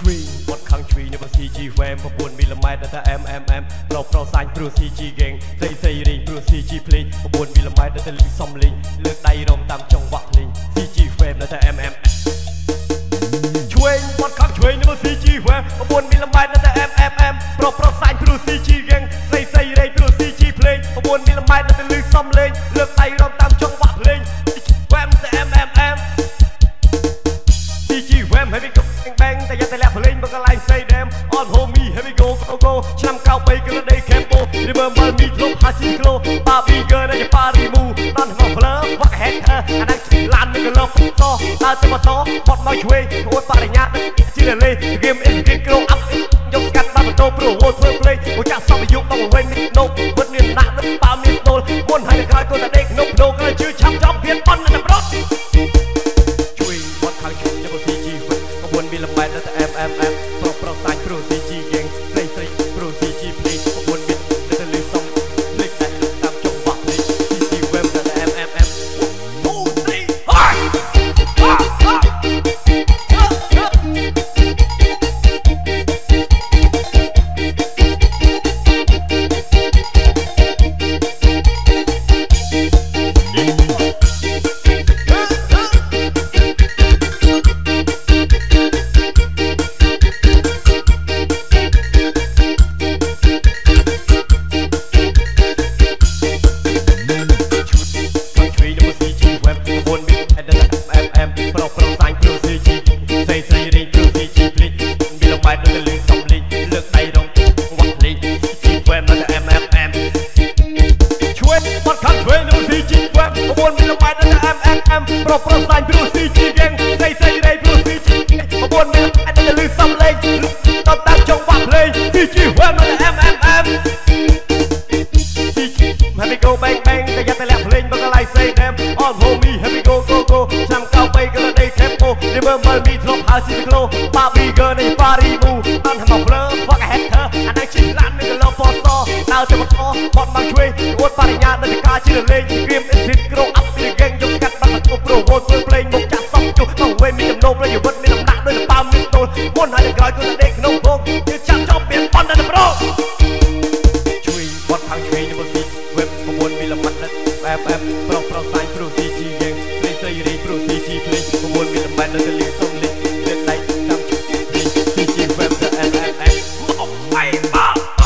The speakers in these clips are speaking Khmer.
ជួយបត់ខាងជួយនៅបស៊ីជីវ៉ែម9មីលីម៉ែត្រតែ MMM ប្រុសសាញ់ព្រោះ CG ហ្គេងស្រីរីងព្រោះ CG ភ្លេង9មីលីម៉ែត្រតែលីសំលេងលើកដៃរំតាមចង្វាក់ភ្លេង CG វ៉ែមតែ MM ជួយបត់ខាងជួយនៅបស៊ីជីវ៉ែម9មីលីម៉ែត្រតែ MMM ប្រុសសាញ់ព្រោះ CG ហ្គេងស្រីរីងព្រោះ CG ភ្លេង9មីលីម៉ែត្រតែលីសំលេងលើកដៃរំតាមចង្វាក់ភ្លេង វ៉ែមតែ MMM CG វ៉ែម Heavy Go Bang តែយ៉ាតែលាក់ភ្លេងបើកន្លែងផ្សេង Damn On Homie Heavy Go Go ឆ្នាំ93គឺដេ Campo Remember Me ធ្លុំ50 គីឡូ Barbie Girl ដែលប៉ារីមូដល់មកផ្លើវ៉ាក់ហេតអាហ្នឹងឡាននឹងកន្លងតដើរទៅម៉ូតូបត់មកជួយអួតបរិញ្ញាជាលេ Game is Game Grow Up យកស្កាត់បាត់ម៉ូតូព្រោះហូតធ្វើភ្លេងមកចាក់សំយុគមកវិញនោះពិតមានដាក់នឹងប៉ាមានស្ទល់មុនហើយក្រោយក៏តែដេកនោះដូរក៏ជឿឆាប់ចំភៀនប៉ុនតែប្រត់ជួយបត់ខាងជួយយក CG 9មីលីម៉ែត្រតែ MMM ប្រុសសាញ់ព្រោះ CG យើងស្រីព្រោះ CG ភ្លេង9មីលីម៉ែត្រតែលឺសំលេខតែតាមចង្វាក់ភ្លេង CG វ៉ែមតែ MMM 2 3 ហើយប្រុសសាញ់ព្រោះ CG យើងស្រីរីព្រោះ CG 9មីលីម៉ែត្រតែលឺសំលេងដល់តាមចង្វាក់ភ្លេង CG វ៉ែម MMM CG Heavy Go Bang Bang តែយ៉ាតែលាក់ភ្លេងបើកន្លែងផ្សេង Damn On Homie Heavy Goឆ្នាំ93ក៏ដេ Campo Remember Me ធ្លុំ50 គីឡូ Barbie Girl នៃប៉ារីមូដល់មកផ្លើ Fuck Head អាហ្នឹងជិះឡាននឹងកន្លងពណ៌សដើរទៅម៉ូតូបត់មកជួយអួតបរិញ្ញាដល់ការជឿលេង Game is Grow Up ពីហ្គេងយកស្កាត់បាត់មកព្រោះហូតធ្វើភ្លេងមកចាក់សំចុះមកវិញមានចំណូលប្រយោជន៍មានអំណាចដោយប៉ាមានស្ទល់មុនហើយក្រោយគឺដេកក្នុងភងគឺចាក់ចប់មានប៉ុនតែប្រោជួយបត់ខាងជួយនៅបស៊ីវ៉ែម9មីលីម៉ែត្រ FM ប្រុសសាញ់ព្រោះ CG យើងស្រីរីព្រោះ CG ភ្លេង9មីលីម៉ែត្រនៅលីសំលេងលើកដៃតាមជួយភ្លេង CG វ៉ែមតែ MMM មកបាយបា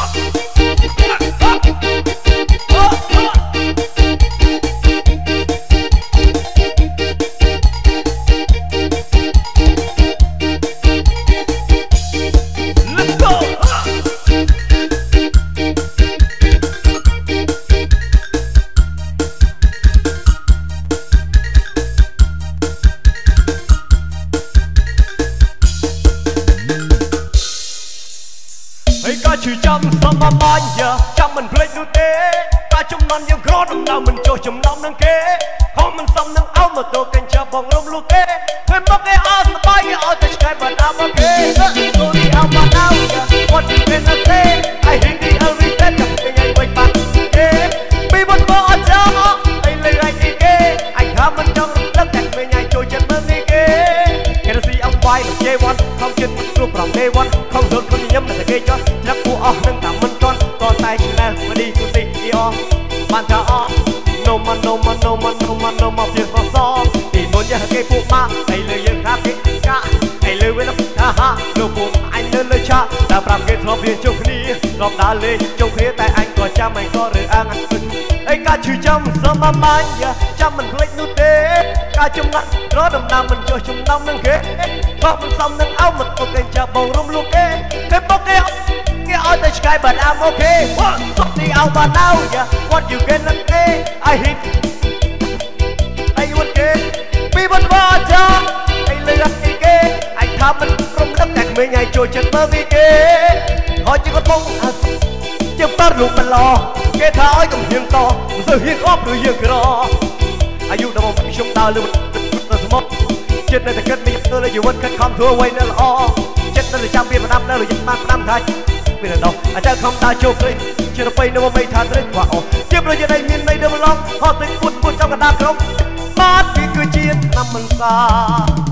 ការជឿចាំសំមាញ់ចាំមិនភ្លេចនោះទេការចំណន់យើងក្រដំណើរមិនចុះចំណំនឹងគេហមមិនសមនឹងអោម៉ូតូកញ្ចប់បងរំលូកទេពេលមកគេអត់សបាយគេអត់ទៅឆ្កែបាត់អាមកគេទូរីអោបាត់អោគាត់เป็นណាទេ I hate the every day ចាំថ្ងៃវិញបាត់គេពីមុនមកអត់ចោលអីលើអីគេអញថាមិនចង់រំលឹកតែពេលញ៉ៃចូលចិត្តមើលនេះគេគេរស៊ីអង្វាយនឹង J1 ខំចិត្តព្រោះប្រំ Day1 ខំរត់ខ្លួនញឹមតែគេចោះច្រាប់ពួកអស់នឹងតែមិនទាន់ក៏តែឆ្នាំមកនេះគឺទីអស់បានថាអស់ No man មកពីខសទីមុនយកគេពួកមកហើយលើយើងថាគេកាហើយលើវិញថាហាលោកពួកអញលើឆាតែប្រាប់គេធ្លាប់រៀនជុំគ្នាធ្លាប់ដើរលេងជុំគ្នាតែអញក៏ចាំអញក៏រើអាងអីការឈឺចាំសមមាញ់ចាំមិនភ្លេចនោះទេការចំណាក់រត់ដំណើរមិនចុះចំណំនឹងគេក៏មិនសមនឹងអោមកទៅកញ្ចប់បងរំលូកគេគេមកគេអត់ទៅឆ្កែបាត់អាមអូខេសុខនេះអោបាត់អោ What you get នឹងគេ I hit អីវត្តគេពីមុនមកចាអីលើអីគេអញថាមិនព្រមដឹកតែក្មេងឲ្យចូលចិត្តមើលគេហើយជាគាត់បងជាប្រាប់លោកបឡោគេថាឲ្យកុំហ៊ានតមិនសូវហ៊ានអប់ឬយើងក្រអាយុដល់មកខ្ញុំដើរលើស្មុកចិត្តនៅតែគិតមានទៅលើជីវិតខិតខំធ្វើអ្វីនៅល្អចិត្តនៅតែចាំវាប្រដាប់នៅរយៈបាន5ថាពីដល់អញ្ចឹងខំដើរចូលព្រៃជាទៅពេលនៅមិនថាត្រេកquáអូជាប្រយោជន៍ឲ្យមានន័យដល់ម្លងហត់ទៅពុតចំកណ្ដាលក្រុមបាទវាគឺជាឆ្នាំមិនសាអ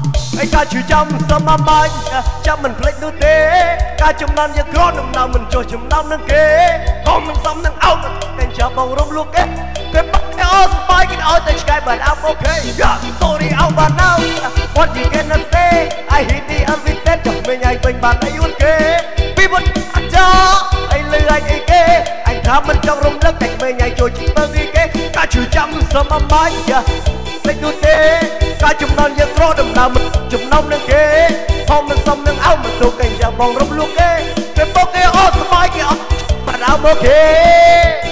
hay ca chữ trăm sớm mà mai trăm mình plek nu tế ca chum non như con năm nào mình cho chum năm nâng kế con mình sống nâng áo cảnh chờ bồng rung lúc ấy cái bắt cái áo bay cái áo tay sky but I'm okay sorry áo bàn nào what you gonna say I hit the everything chọc mình anh bình bàn ấy okay people cho anh lừa anh kê anh tham mình trong rung đất cảnh mình anh cho chỉ bơ đi kế ca chữ trăm sớm mà mai plek nu tế ca chum non như con năm nào mình chum năm nâng kế không mình sống nâng áo mình thuộc cảnh chờ bồng rung lúc ấy cái bắt cái áo bay cái áo but I'm okay.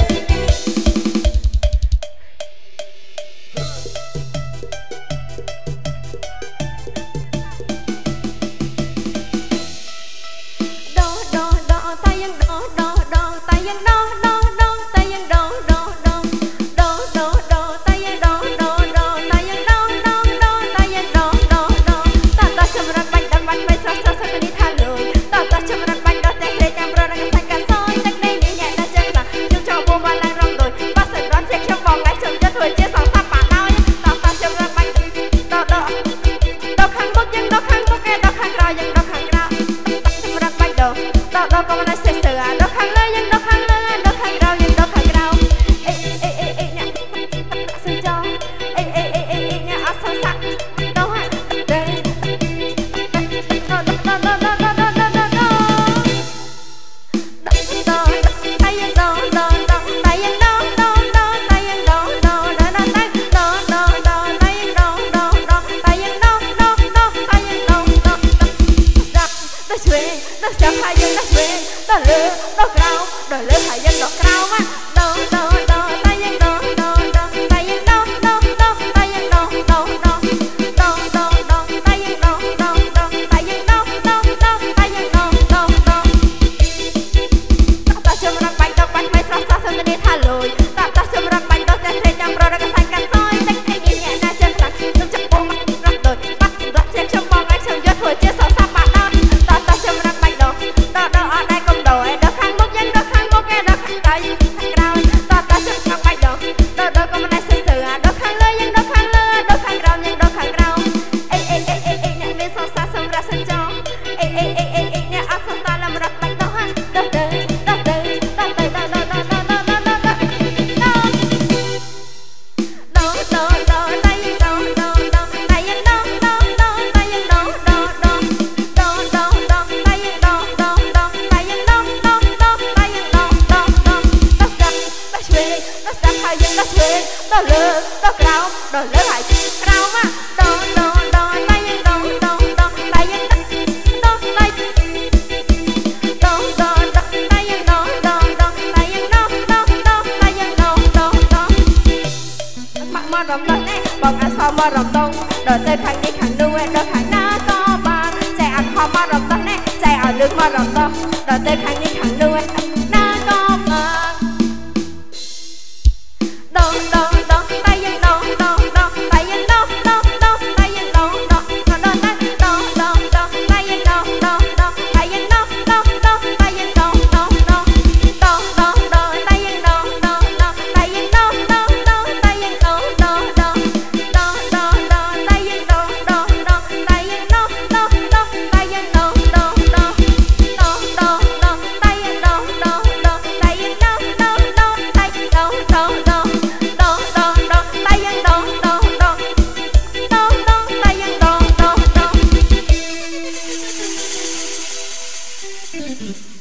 Mm-hmm.